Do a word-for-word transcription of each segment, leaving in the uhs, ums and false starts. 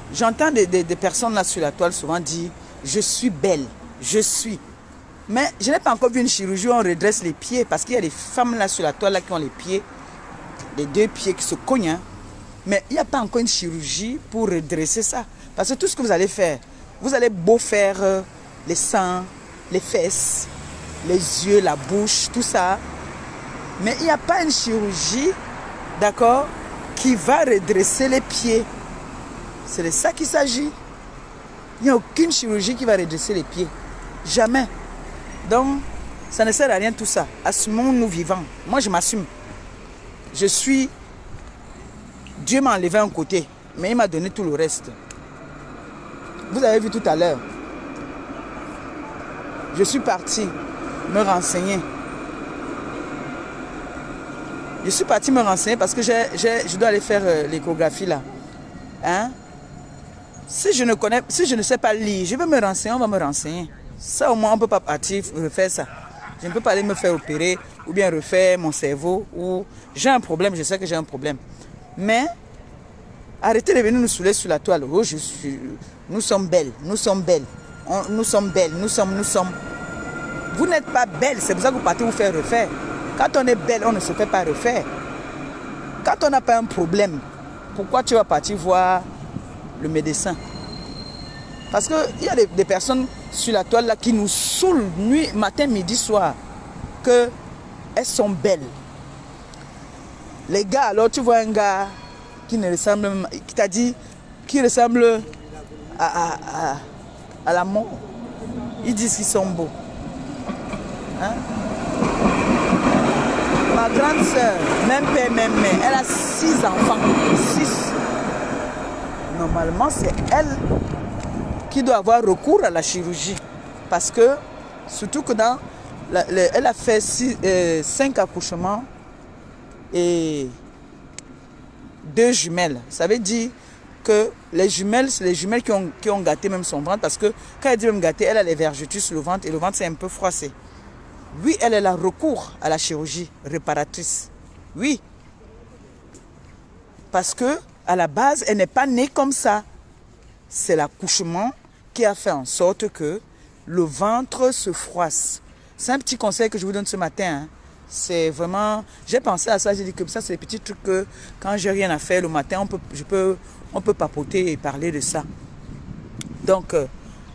J'entends des, des, des personnes là sur la toile souvent dire « Je suis belle, je suis ». Mais je n'ai pas encore vu une chirurgie où on redresse les pieds parce qu'il y a des femmes là sur la toile là qui ont les pieds, les deux pieds qui se cognent. Hein. Mais il n'y a pas encore une chirurgie pour redresser ça. Parce que tout ce que vous allez faire, vous allez beau faire euh, les seins, les fesses, les yeux, la bouche, tout ça. Mais il n'y a pas une chirurgie, d'accord, qui va redresser les pieds. C'est de ça qu'il s'agit. Il n'y a aucune chirurgie qui va redresser les pieds. Jamais. Donc, ça ne sert à rien tout ça. Assumons-nous vivants. Moi, je m'assume. Je suis... Dieu m'a enlevé un côté, mais il m'a donné tout le reste. Vous avez vu tout à l'heure. Je suis parti me renseigner. Je suis parti me renseigner parce que j'ai, j'ai, je dois aller faire euh, l'échographie là. Hein? Si je ne connais, si je ne sais pas lire, je vais me renseigner, on va me renseigner. Ça au moins on ne peut pas partir refaire ça. Je ne peux pas aller me faire opérer ou bien refaire mon cerveau. Ou j'ai un problème, je sais que j'ai un problème. Mais arrêtez de venir nous saouler sur la toile. Oh, je suis, nous sommes belles, nous sommes belles. On, nous sommes belles, nous sommes, nous sommes. Vous n'êtes pas belle, c'est pour ça que vous partez vous faire refaire. Quand on est belle, on ne se fait pas refaire. Quand on n'a pas un problème, pourquoi tu vas partir voir le médecin? Parce qu'il y a des, des personnes sur la toile là qui nous saoulent nuit, matin, midi, soir. Que elles sont belles. Les gars, alors tu vois un gars qui ne ressemble, qui t'a dit, qui ressemble à, à, à, à la mort. Ils disent qu'ils sont beaux. Hein? Ma grande soeur, même père, même mère, elle a six enfants. Six. Normalement, c'est elle qui doit avoir recours à la chirurgie. Parce que, surtout que dans, la, la, elle a fait six, euh, cinq accouchements et deux jumelles. Ça veut dire que les jumelles, c'est les jumelles qui ont, qui ont gâté même son ventre. Parce que quand elle dit même gâté, elle a les vergetures sur le ventre et le ventre c'est un peu froissé. Oui, elle, elle a recours à la chirurgie réparatrice. Oui. Parce que à la base, elle n'est pas née comme ça. C'est l'accouchement qui a fait en sorte que le ventre se froisse. C'est un petit conseil que je vous donne ce matin. Hein. C'est vraiment... J'ai pensé à ça, j'ai dit que ça, c'est des petits trucs que quand j'ai rien à faire le matin, on peut, je peux, on peut papoter et parler de ça. Donc, euh,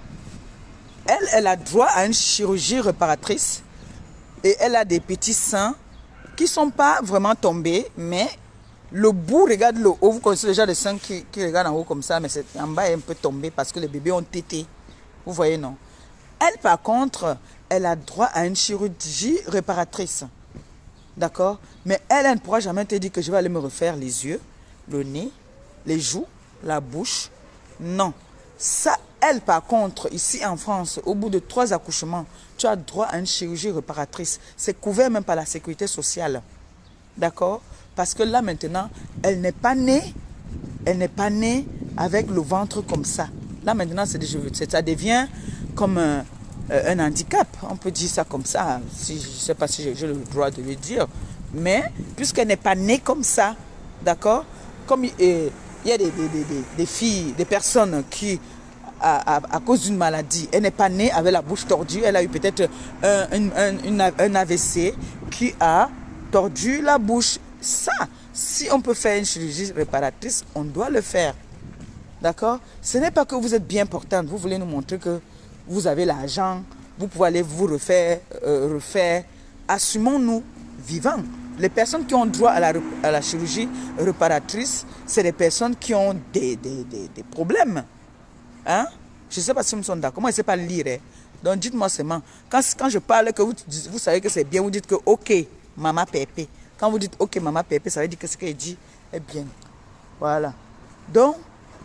elle, elle a droit à une chirurgie réparatrice. Et elle a des petits seins qui ne sont pas vraiment tombés, mais le bout, regarde le haut, vous connaissez déjà des seins qui, qui regardent en haut comme ça, mais en bas est un peu tombé parce que les bébés ont tété. Vous voyez, non? Elle, par contre, elle a droit à une chirurgie réparatrice. D'accord? Mais elle, elle ne pourra jamais te dire que je vais aller me refaire les yeux, le nez, les joues, la bouche. Non. Ça, elle, par contre, ici en France, au bout de trois accouchements, tu as droit à une chirurgie réparatrice. C'est couvert même par la sécurité sociale. D'accord? Parce que là, maintenant, elle n'est pas née, elle n'est pas née avec le ventre comme ça. Là, maintenant, c'est, ça devient comme un, un handicap. On peut dire ça comme ça, si, je ne sais pas si j'ai le droit de le dire. Mais, puisqu'elle n'est pas née comme ça, d'accord? Comme euh, il y a des, des, des, des filles, des personnes qui... À, à, à cause d'une maladie. Elle n'est pas née avec la bouche tordue. Elle a eu peut-être un, un, un, un A V C qui a tordu la bouche. Ça, si on peut faire une chirurgie réparatrice, on doit le faire. D'accord? Ce n'est pas que vous êtes bien portante. Vous voulez nous montrer que vous avez l'argent. Vous pouvez aller vous refaire. Euh, refaire. Assumons-nous vivants. Les personnes qui ont droit à la, à la chirurgie réparatrice, c'est des personnes qui ont des, des, des, des problèmes. Hein? Je ne sais pas si nous sommes d'accord. Moi, je ne sais pas lire. Hein? Donc, dites-moi seulement. Quand, quand je parle, que vous, vous savez que c'est bien, vous dites que OK, maman pépé. Quand vous dites OK, maman pépé, ça veut dire que ce qu'elle dit est bien. Voilà. Donc,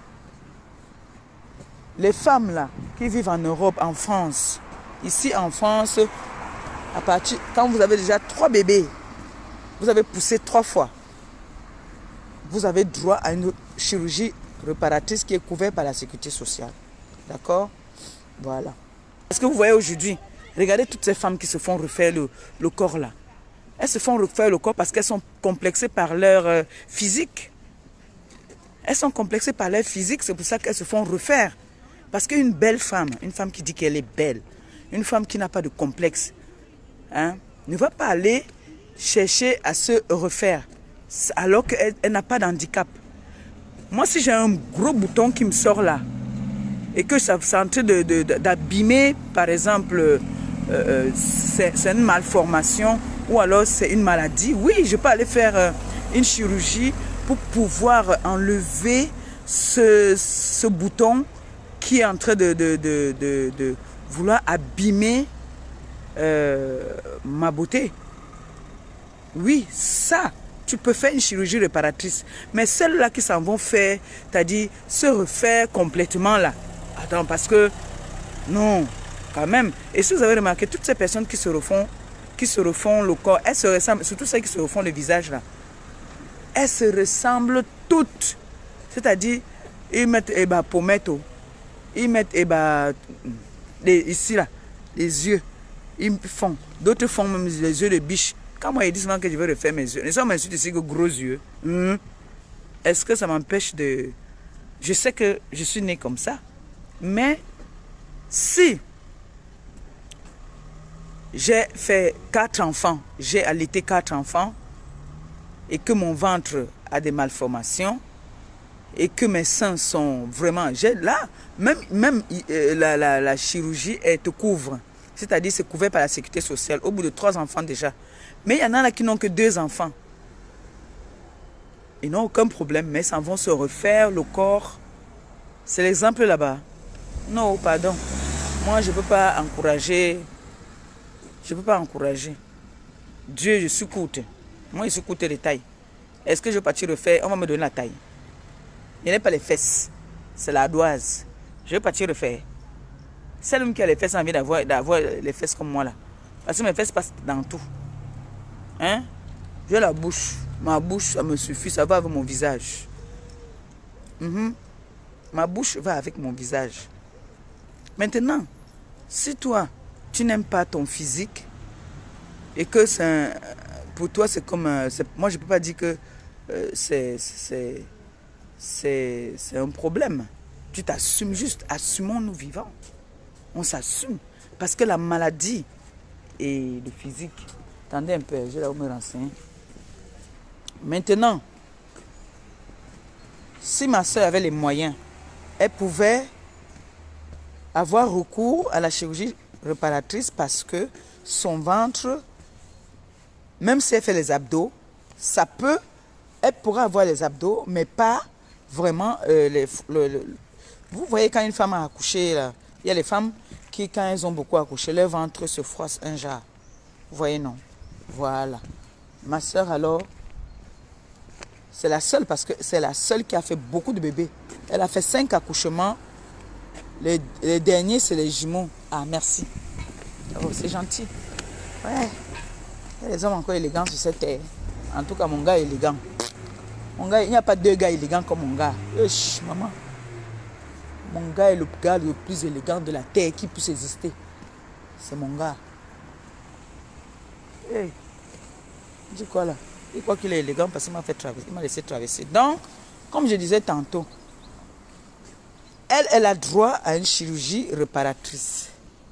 les femmes là, qui vivent en Europe, en France, ici en France, à partir, quand vous avez déjà trois bébés, vous avez poussé trois fois, vous avez droit à une chirurgie réparatrice qui est couverte par la sécurité sociale. D'accord? Voilà. Est-ce que vous voyez aujourd'hui, regardez toutes ces femmes qui se font refaire le, le corps là. Elles se font refaire le corps parce qu'elles sont complexées par leur euh, physique. Elles sont complexées par leur physique, c'est pour ça qu'elles se font refaire. Parce qu'une belle femme, une femme qui dit qu'elle est belle, une femme qui n'a pas de complexe, hein, ne va pas aller chercher à se refaire alors qu'elle elle, n'a pas d'handicap. Moi, si j'ai un gros bouton qui me sort là et que ça c'est en train d'abîmer, par exemple, euh, c'est une malformation ou alors c'est une maladie, oui, je peux aller faire euh, une chirurgie pour pouvoir enlever ce, ce bouton qui est en train de, de, de, de, de vouloir abîmer euh, ma beauté. Oui, ça, tu peux faire une chirurgie réparatrice. Mais celles-là qui s'en vont faire, c'est-à-dire se refaire complètement là. Attends, parce que, non, quand même. Et si vous avez remarqué, toutes ces personnes qui se refont, qui se refont le corps, elles se ressemblent, surtout celles qui se refont le visage là, elles se ressemblent toutes. C'est-à-dire, ils mettent eh ben, pommette, ils mettent eh ben, les, ici là, les yeux, ils font. D'autres font même les yeux de biche. Quand moi, ils disent que je vais refaire mes yeux, les gens m'insultent ici que gros yeux. Hum. Est-ce que ça m'empêche de... Je sais que je suis née comme ça, mais si j'ai fait quatre enfants, j'ai allaité quatre enfants, et que mon ventre a des malformations, et que mes seins sont vraiment... Là, même, même euh, la, la, la chirurgie, elle te couvre. C'est-à-dire, c'est couvert par la sécurité sociale, au bout de trois enfants déjà. Mais il y en a là qui n'ont que deux enfants. Ils n'ont aucun problème, mais ils s'en vont se refaire le corps. C'est l'exemple là-bas. Non, pardon. Moi, je ne peux pas encourager. Je ne peux pas encourager. Dieu, je suis courte. Moi, je suis courte de taille. Est-ce que je vais partir refaire? On va me donner la taille. Il n'y a pas les fesses. C'est la l'ardoise. Je vais partir refaire. Celle qui a les fesses a envie d'avoir les fesses comme moi là. Parce que mes fesses passent dans tout. Hein? J'ai la bouche. Ma bouche, ça me suffit. Ça va avec mon visage. Mm-hmm. Ma bouche va avec mon visage. Maintenant, si toi, tu n'aimes pas ton physique et que c'est pour toi, c'est comme... Un, moi, je ne peux pas dire que euh, c'est un problème. Tu t'assumes juste. Assumons-nous vivants. On s'assume. Parce que la maladie et le physique... Attendez un peu, je vais là où me renseigner. Maintenant, si ma soeur avait les moyens, elle pouvait avoir recours à la chirurgie réparatrice parce que son ventre, même si elle fait les abdos, ça peut, elle pourra avoir les abdos, mais pas vraiment euh, les, le, le, vous voyez quand une femme a accouché, là, il y a les femmes qui, quand elles ont beaucoup accouché, leur ventre se froisse un jar. Vous voyez, non? Voilà. Ma soeur, alors, c'est la seule, parce que c'est la seule qui a fait beaucoup de bébés. Elle a fait cinq accouchements. Les, les derniers, c'est les jumeaux. Ah, merci. Oh, c'est gentil. Ouais. Il y a des hommes encore élégants sur cette terre. En tout cas, mon gars est élégant. Mon gars, il n'y a pas deux gars élégants comme mon gars. Uch, maman. Mon gars est le gars le plus élégant de la terre qui puisse exister. C'est mon gars. Hey, dis quoi là? Il croit qu'il est élégant parce qu'il m'a fait traverser, il m'a laissé traverser. Donc, comme je disais tantôt, elle, elle a droit à une chirurgie réparatrice.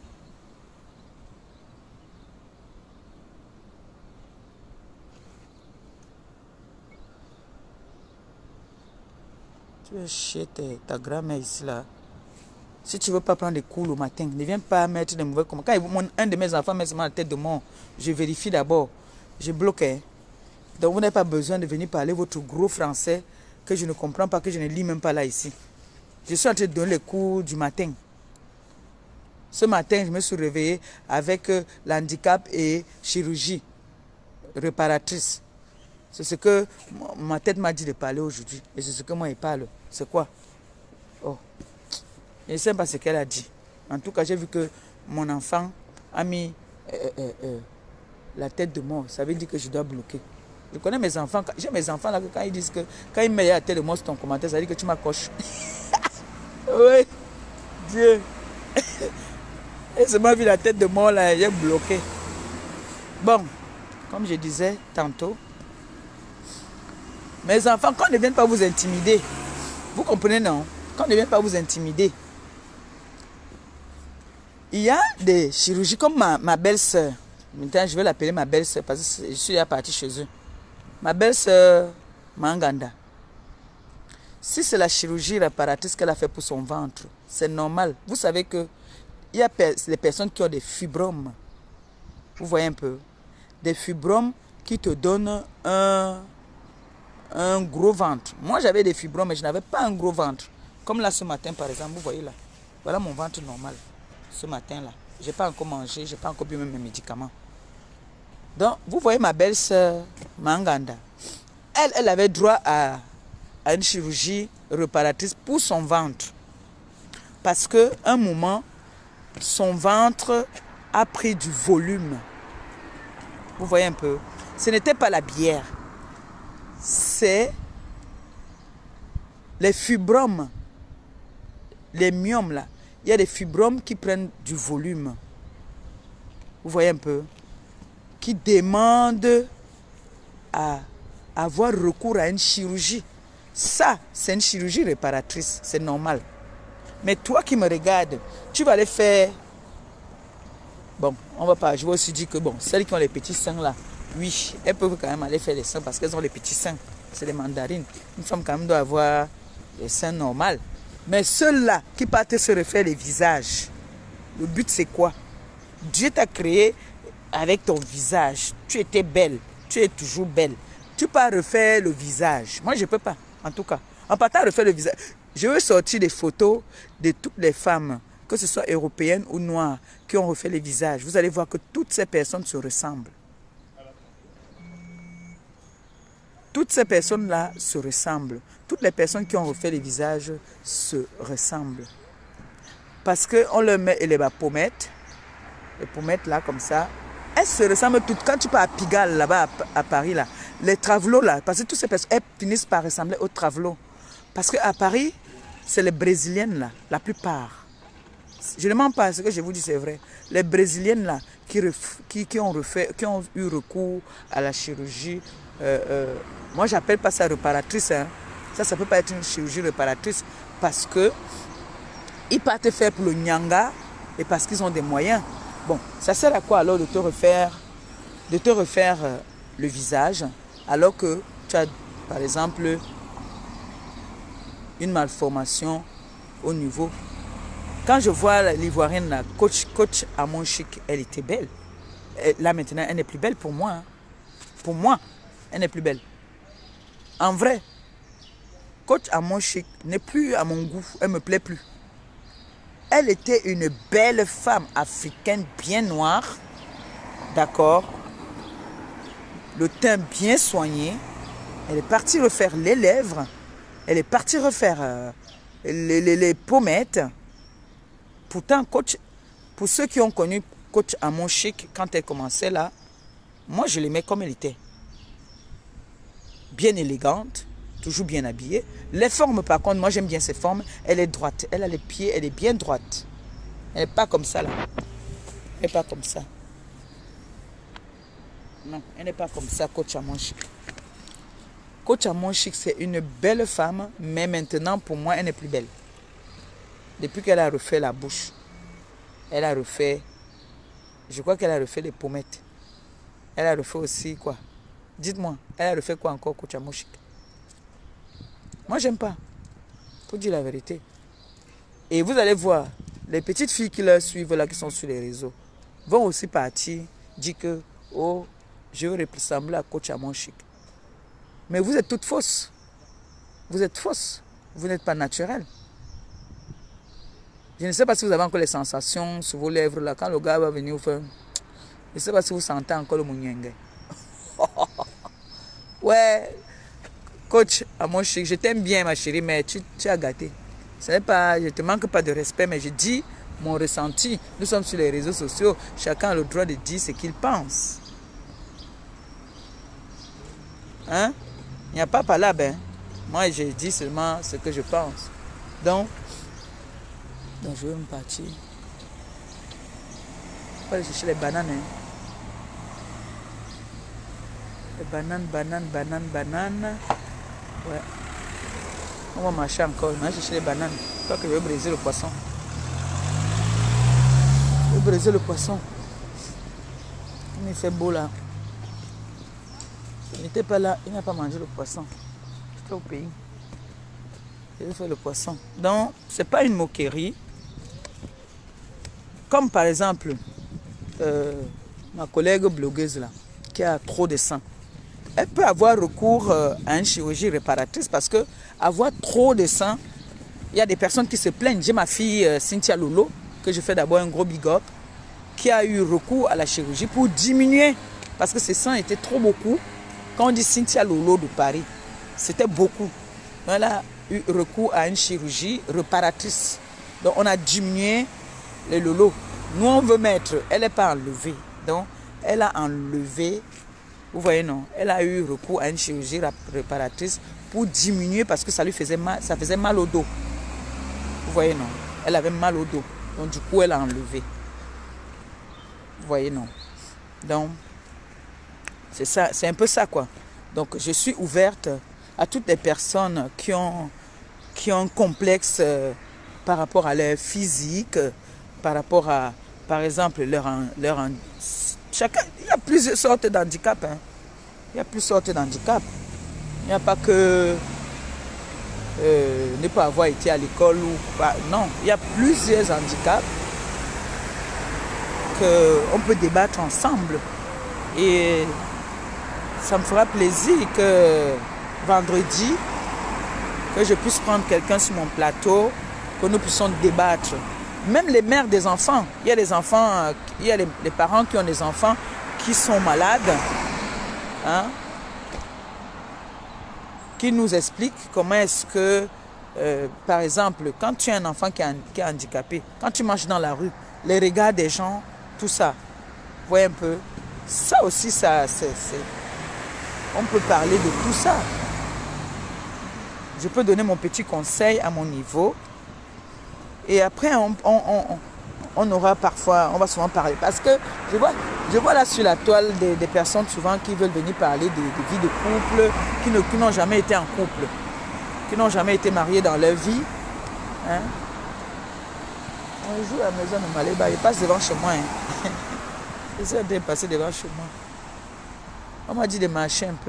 Tu veux chier ta grand-mère ici là. Si tu ne veux pas prendre des cours le matin, ne viens pas mettre des mauvais commentaires. Quand mon, un de mes enfants met la tête de mort, je vérifie d'abord. Je bloque. Donc vous n'avez pas besoin de venir parler votre gros français que je ne comprends pas, que je ne lis même pas là ici. Je suis en train de donner les cours du matin. Ce matin, je me suis réveillé avec euh, l'handicap et chirurgie réparatrice. C'est ce que ma tête m'a dit de parler aujourd'hui. Et c'est ce que moi, il parle. C'est quoi? Oh. Je ne sais pas ce qu'elle a dit. En tout cas, j'ai vu que mon enfant a mis euh, euh, euh, la tête de mort. Ça veut dire que je dois bloquer. Je connais mes enfants. J'ai mes enfants là, quand ils disent que quand ils mettent la tête de mort sur ton commentaire, ça veut dire que tu m'accroches. Oui. Dieu. Et c'est moi vu la tête de mort là, j'ai bloqué. Bon, comme je disais tantôt, mes enfants, quand ils ne viennent pas vous intimider, Vous comprenez, non? Quand on ne vient pas vous intimider. Il y a des chirurgies comme ma, ma belle-sœur. Maintenant, je vais l'appeler ma belle-sœur parce que je suis déjà partie chez eux. Ma belle-sœur Manganda. Si c'est la chirurgie réparatrice qu'elle a fait pour son ventre, c'est normal. Vous savez que il y a des personnes qui ont des fibromes. Vous voyez un peu? Des fibromes qui te donnent un, un gros ventre. Moi, j'avais des fibromes, mais je n'avais pas un gros ventre. Comme là, ce matin, par exemple, vous voyez là. Voilà mon ventre normal. Ce matin-là. Je n'ai pas encore mangé, je n'ai pas encore bu même mes médicaments. Donc, vous voyez ma belle-sœur Manganda. Elle, elle avait droit à, à une chirurgie réparatrice pour son ventre. Parce qu'à un moment, son ventre a pris du volume. Vous voyez un peu. Ce n'était pas la bière. C'est les fibromes. Les myomes là. Il y a des fibromes qui prennent du volume. Vous voyez un peu. Qui demandent à avoir recours à une chirurgie. Ça, c'est une chirurgie réparatrice. C'est normal. Mais toi qui me regardes, tu vas aller faire... Bon, on va pas... Je vais aussi dire que, bon, celles qui ont les petits seins là, oui, elles peuvent quand même aller faire les seins parce qu'elles ont les petits seins. C'est les mandarines. Une femme quand même doit avoir les seins normaux. Mais ceux-là qui partent se refaire les visages, le but c'est quoi? Dieu t'a créé avec ton visage. Tu étais belle. Tu es toujours belle. Tu peux refaire le visage. Moi, je ne peux pas, en tout cas. En partant refaire le visage, je veux sortir des photos de toutes les femmes, que ce soit européennes ou noires, qui ont refait les visages. Vous allez voir que toutes ces personnes se ressemblent. Toutes ces personnes-là se ressemblent. Toutes les personnes qui ont refait les visages se ressemblent. Parce qu'on leur met les pommettes, les pommettes là, comme ça, elles se ressemblent toutes. Quand tu pars à Pigalle, là-bas, à, à Paris, là, les travelots, là, parce que toutes ces personnes, elles finissent par ressembler aux travelots. Parce qu'à Paris, c'est les Brésiliennes, là, la plupart. Je ne mens pas, ce que je vous dis, c'est vrai. Les Brésiliennes, là, qui, ref, qui, qui, ont refait, qui ont eu recours à la chirurgie, euh, euh, moi, j'appelle pas ça réparatrice. Hein. Ça, ça ne peut pas être une chirurgie réparatrice parce que ils partent faire pour le nyanga et parce qu'ils ont des moyens. Bon, ça sert à quoi alors de te refaire, de te refaire euh, le visage alors que tu as, par exemple, une malformation au niveau. Quand je vois l'ivoirienne, la coach, coach à mon chic, elle était belle. Et là maintenant, elle n'est plus belle pour moi. Hein. Pour moi, elle n'est plus belle. En vrai, coach à mon chic n'est plus à mon goût. Elle ne me plaît plus. Elle était une belle femme africaine bien noire. D'accord. Le teint bien soigné. Elle est partie refaire les lèvres. Elle est partie refaire euh, les, les, les pommettes. Pourtant, coach, pour ceux qui ont connu coach à mon chic, quand elle commençait là, moi je l'aimais comme elle était. Bien élégante, toujours bien habillée. Les formes, par contre, moi j'aime bien ses formes. Elle est droite, elle a les pieds, elle est bien droite. Elle n'est pas comme ça là. Elle n'est pas comme ça. Non, elle n'est pas comme ça, coach à mon chic. Coach à mon chic, c'est une belle femme, mais maintenant, pour moi, elle n'est plus belle. Depuis qu'elle a refait la bouche, elle a refait, je crois qu'elle a refait les pommettes. Elle a refait aussi quoi? Dites-moi, elle a refait quoi encore, coach à mon chic? Moi, j'aime pas. Faut dire la vérité. Et vous allez voir, les petites filles qui la suivent là, qui sont sur les réseaux, vont aussi partir, dire que, oh, je veux ressembler à coach à mon chic. Mais vous êtes toutes fausses. Vous êtes fausses. Vous n'êtes pas naturelles. Je ne sais pas si vous avez encore les sensations sur vos lèvres là. Quand le gars va venir vous faire... Je ne sais pas si vous sentez encore le mouniengue. Ouais. Coach, à mon chic, je t'aime bien ma chérie, mais tu, tu as gâté. Ce n'est pas... Je ne te manque pas de respect, mais je dis mon ressenti. Nous sommes sur les réseaux sociaux. Chacun a le droit de dire ce qu'il pense. Hein? Il n'y a pas palabre. Hein? Moi, je dis seulement ce que je pense. Donc, donc je vais me partir. Je vais aller chercher les bananes. Hein? Les bananes, bananes, bananes, bananes. Ouais. On va marcher encore. On va chercher les bananes. Je crois que je vais briser le poisson. Je vais briser le poisson. Il fait beau là. Il n'était pas là. Il n'a pas mangé le poisson. J'étais au pays. Je vais faire le poisson. Donc, ce n'est pas une moquerie. Comme par exemple, euh, ma collègue blogueuse là, qui a trop de sang. Elle peut avoir recours euh, à une chirurgie réparatrice parce que avoir trop de sang, il y a des personnes qui se plaignent. J'ai ma fille euh, Cynthia Lolo, que je fais d'abord un gros big up, qui a eu recours à la chirurgie pour diminuer, parce que ce sang était trop beaucoup. Quand on dit Cynthia Lolo de Paris, c'était beaucoup. Elle a eu recours à une chirurgie réparatrice. Donc on a diminué les lolos. Nous on veut mettre, elle n'est pas enlevée. Donc elle a enlevé, vous voyez non, elle a eu recours à une chirurgie réparatrice pour diminuer parce que ça lui faisait mal, ça faisait mal au dos. Vous voyez non, elle avait mal au dos. Donc du coup elle a enlevé. Vous voyez non. Donc c'est ça, c'est un peu ça quoi. Donc je suis ouverte à toutes les personnes qui ont, qui ont un complexe euh, par rapport à leur physique, par rapport à, par exemple, leur, leur chacun, il y a plusieurs sortes d'handicap. Hein. Il y a plusieurs sortes d'handicap. Il n'y a pas que euh, ne pas avoir été à l'école ou pas. Non, il y a plusieurs handicaps qu'on peut débattre ensemble. Et ça me fera plaisir que vendredi, que je puisse prendre quelqu'un sur mon plateau, que nous puissions débattre. Même les mères des enfants, il y a des enfants, il y a les, les parents qui ont des enfants qui sont malades, hein, qui nous expliquent comment est-ce que, euh, par exemple, quand tu as un enfant qui est, qui est handicapé, quand tu marches dans la rue, les regards des gens, tout ça, vous voyez un peu, ça aussi, ça, c'est, c'est, on peut parler de tout ça. Je peux donner mon petit conseil à mon niveau. Et après, on, on, on, on aura parfois, on va souvent parler. Parce que je vois, je vois là sur la toile des, des personnes souvent qui veulent venir parler de, de vie de couple, qui, ne, qui n'ont jamais été en couple, qui n'ont jamais été mariés dans leur vie. Hein? Un jour à la maison de Maléba, il passe devant chez moi. Hein? J'essaie de passer devant chez moi. On m'a dit de marcher un peu.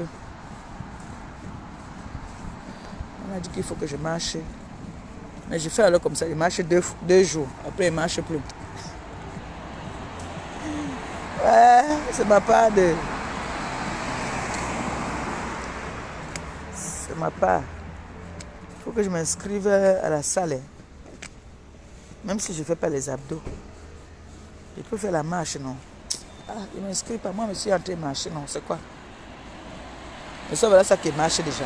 On m'a dit qu'il faut que je marche. Mais je fais alors comme ça, il marche deux, deux jours. Après, il ne marche plus. Ouais, c'est ma part de... C'est ma part. Il faut que je m'inscrive à la salle. Même si je ne fais pas les abdos. Je peux faire la marche, non? Ah, je ne m'inscris pas. Moi, je suis en train de marcher, non? C'est quoi? Mais ça, voilà ça qui marche déjà.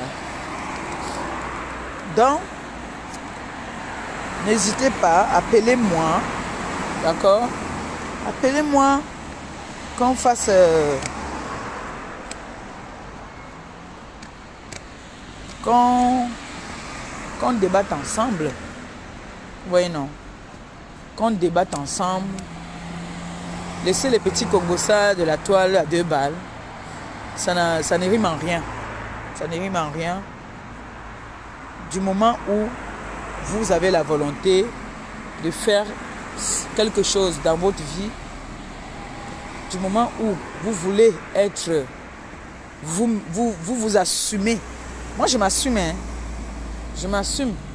Donc, n'hésitez pas, appelez-moi, d'accord? Appelez-moi qu'on fasse... Euh, qu'on qu'on débatte ensemble. Vous voyez, non? Qu'on débatte ensemble. Laissez les petits congossas de la toile à deux balles. Ça, ça ne rime en rien. Ça ne rime en rien. Du moment où vous avez la volonté de faire quelque chose dans votre vie, du moment où vous voulez être, vous vous, vous, vous assumez. Moi, je m'assume, hein. Je m'assume.